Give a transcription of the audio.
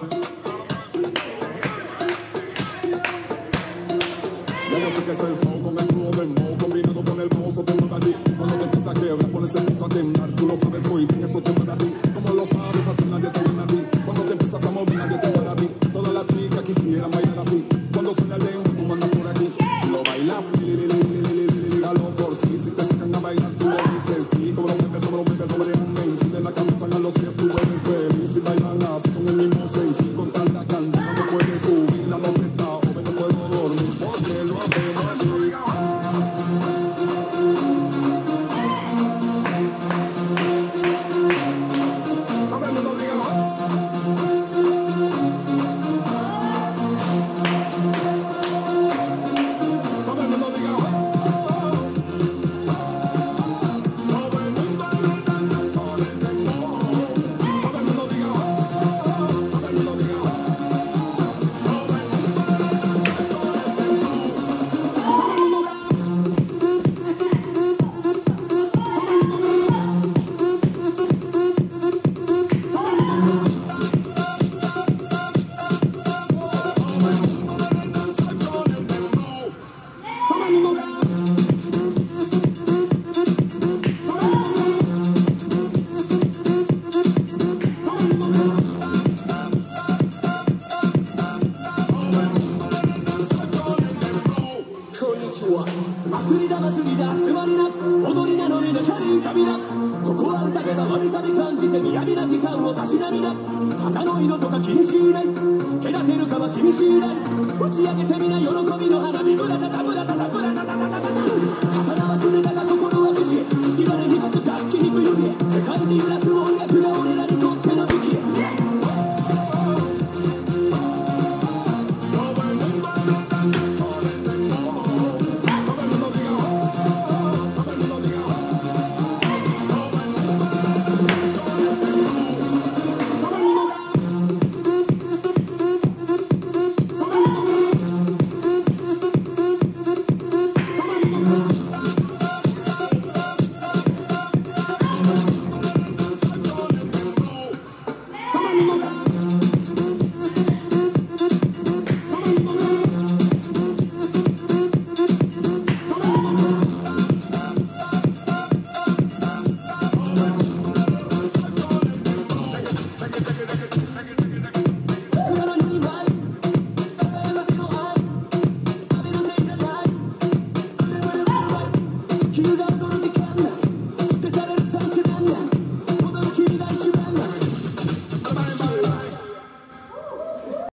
Ya yo sé que es el flow con el flow del moho, combinado con el mozo te mueve a ti. Cuando te empieza a quebrar, pones el piso a temblar. Tú lo sabes muy bien, eso te mueve a ti. Como lo sabes, así nadie te gana a ti. Cuando te empiezas a mover, nadie te para a ti. Todas las chicas quisieran bailar así. Cuando suena el dembow, tú mandas por aquí. Si lo bailas, dígalo por sí. Si te sacan a bailar, tú lo dices sí. Como lo mueves, sobre un men. De la cabeza a los pies, tú eres feliz. Si bailan así con el mismo sentir, con tal la candela, no puedes subir la nota o no puedo dormir. Porque lo hacemos así.祭りだ祭りだつまりな踊りなのにのシャリサビだここは歌けばわびさび感じて雅な時間をたしなみな旗の色とか気にしない隔てるかは気にしない打ち上げてみな喜びの花火ブラタタブラタタブラタタタタタタ